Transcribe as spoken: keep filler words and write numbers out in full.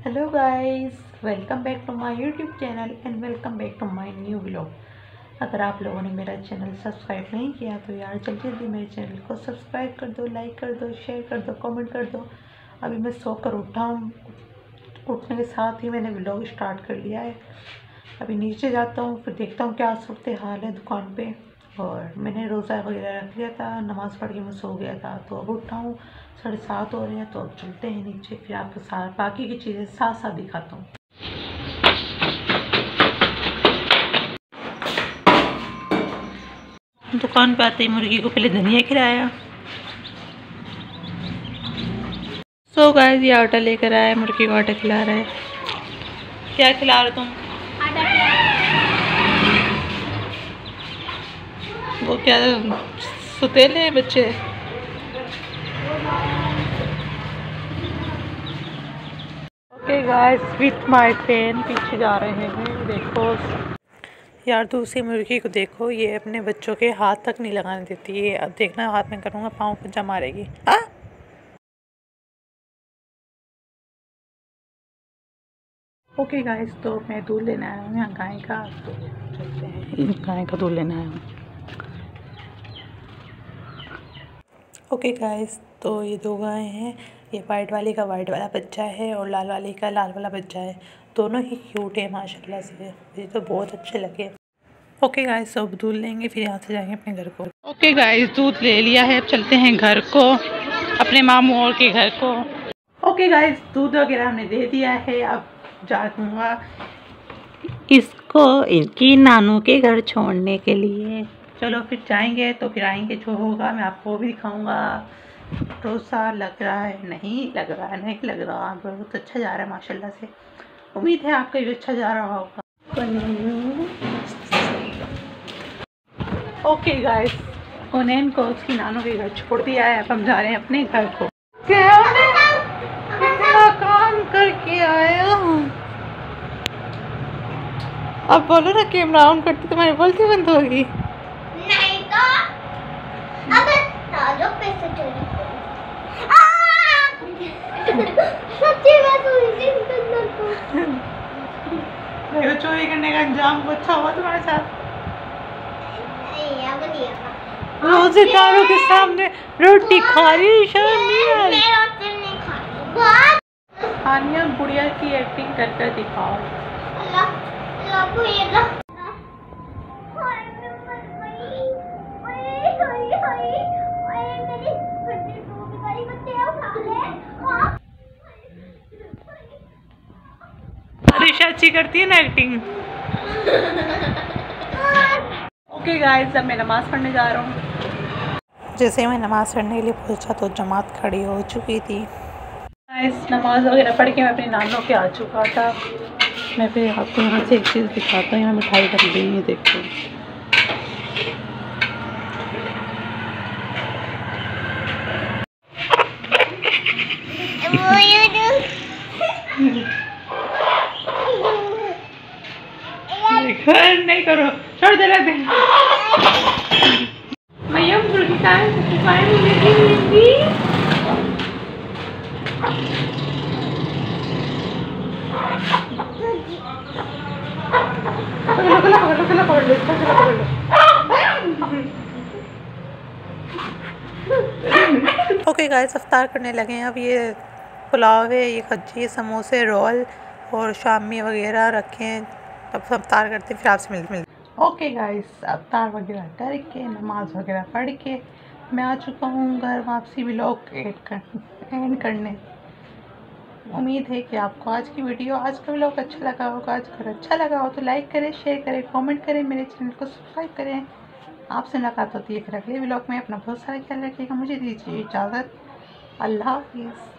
Hello guys, welcome back to my YouTube channel and welcome back to my new vlog. अगर आप लोगों ने मेरा चैनल सब्सक्राइब नहीं किया तो यार जल्दी जल्दी मेरे चैनल को सब्सक्राइब कर दो, लाइक कर दो, शेयर कर दो, कमेंट कर दो। अभी मैं सोकर उठा हूँ, उठने के साथ ही मैंने व्लॉग स्टार्ट कर लिया है। अभी नीचे जाता हूँ, फिर देखता हूँ क्या सूरत हाल है दुकान पे। और मैंने रोज़ा वगैरह रख लिया था, नमाज़ पढ़ के मैं सो गया था, तो अब उठा हूँ, साढ़े सात हो रहे हैं। तो अब चलते हैं नीचे, फिर आपके साथ बाकी की चीज़ें साथ साथ दिखाता हूँ। दुकान पे आते ही मुर्गी को पहले धनिया खिलाया। सो गाइस, ये आटा लेकर आया, मुर्गी को आटा खिला रहा है। क्या खिला रहे तुम? वो क्या सुतेले हैं बच्चे? Okay guys, with my pen पीछे जा रहे हैं। देखो यार, दूसरी मुर्गी को देखो, ये अपने बच्चों के हाथ तक नहीं लगाने देती है। अब देखना, हाथ में करूँगा पाँव पंजा मारेगी। हाँ, ओके गाइस, तो मैं दूध लेने आया हूँ यहाँ गाय का, तो चलते हैं गाय का दूध लेने आया हूँ। ओके गाइस, तो ये दो गाय हैं। ये वाइट वाली का वाइट वाला बच्चा है और लाल वाली का लाल वाला बच्चा है। दोनों ही क्यूट है माशाल्लाह से, मुझे तो बहुत अच्छे लगे। ओके गाइस, सब दूध लेंगे, फिर यहाँ से जाएंगे अपने घर को। ओके गाइस, दूध ले लिया है, अब चलते हैं घर को, अपने मामू और के घर को। ओके गाइस, दूध वगैरह हमने दे दिया है। अब जाऊँगा इसको इनकी नानू के घर छोड़ने के लिए। चलो फिर जाएंगे, तो फिर आएंगे, जो होगा मैं आपको भी दिखाऊंगा। रोज़ा लग रहा है, नहीं लग रहा है, नहीं लग रहा, बहुत अच्छा जा रहा है माशाल्लाह से। उम्मीद है आपका भी अच्छा जा रहा होगा। ओके गाइस, उन्हें को उसकी नानू के घर छोड़ दिया है। अब हम जा रहे हैं अपने घर को। क्या मैं काम करके आया हूँ। अब बोलो ना, कैमरा ऑन करती तुम्हारी बोलती बंद होगी। नहीं तो अब ताजो पैसे चोरी सच्ची बात हुई थी अंदर को। देखो, चोरी करने का अंजाम अच्छा हुआ तुम्हारे साथ। नहीं अब नहीं होगा। रोज सितारों के सामने रोटी खा रही, शर्म नहीं आ रही? मैं रोटी नहीं खाती। हानिया बुढ़िया की एक्टिंग कर कर दिखाओ। अल्लाह अल्लाह को ये ला। हाय मैं मर गई। ओए ओए ओए ओए मेरी हड्डी टूट गई, बच्चे उठा ले। हां, अरिशा अच्छी करती है ना एक्टिंग। ओके गाइस, अब मैं नमाज़ पढ़ने जा रहा हूँ। जैसे मैं नमाज़ पढ़ने के लिए पहुंचा तो जमात खड़ी हो चुकी थी। गाइस, नमाज़ वगैरह पढ़ के मैं अपने नानों के आ चुका था। मैं फिर आपको यहाँ से एक चीज़ दिखाता हूँ। यहाँ मिठाई रख दी है, देखो। वो ये दो घर नहीं करो, छोड़ दे रहे भैया, मुर्गी का मिलेगी। ओके गाइस, इफ्तार करने लगे हैं। अब ये पुलाव है, ये कच्ची, समोसे, रोल और शामी वगैरह रखे हैं। अब सब इफ्तार करते हैं, फिर आपसे मिलते मिलते ओके गाइस, इफ्तार वगैरह करके नमाज वगैरह पढ़ के मैं आ चुका हूँ घर। वापसी व्लॉग एड कर एंड करने। उम्मीद है कि आपको आज की वीडियो, आज का व्लॉग अच्छा लगा होगा। आज अगर अच्छा लगा हो तो लाइक करें, शेयर करें, कमेंट करें, मेरे चैनल को सब्सक्राइब करें। आपसे मुलाकात होती है फिर अगले व्लॉग में। अपना बहुत सारा ख्याल रखिएगा। मुझे दीजिए इजाज़त। अल्लाह हाफिज़।